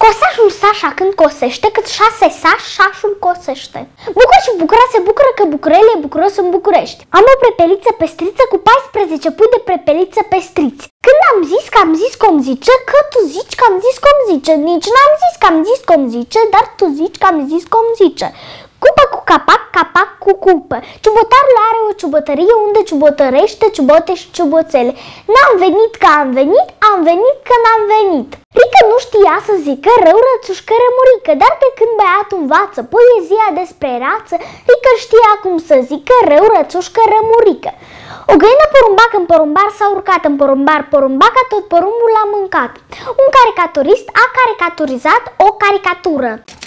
Cosașul Sașa când cosește, cât 6 sași, șașul cosește. Bucur și bucura se bucură că bucurele e bucuros în București. Am o prepeliță pestriță cu 14 pui de prepeliță pestriți. Când am zis că am zis cum zice, că tu zici că am zis cum zice. Nici n-am zis că am zis cum zice, dar tu zici că am zis cum zice. Cupă cu capac, capac cu cupă. Ciubotarul are o ciubătărie unde ciubătărește ciubote și ciuboțele. N-am venit că am venit că n-am venit. Rică nu știa să zică rău rățușcă rămurică, dar de când băiatul învață poezia despre rață, Rică știa cum să zică rău rățușcă rămurică. O găină porumbac în porumbar s-a urcat în porumbar, porumbaca tot porumbul l-a mâncat. Un caricaturist a caricaturizat o caricatură.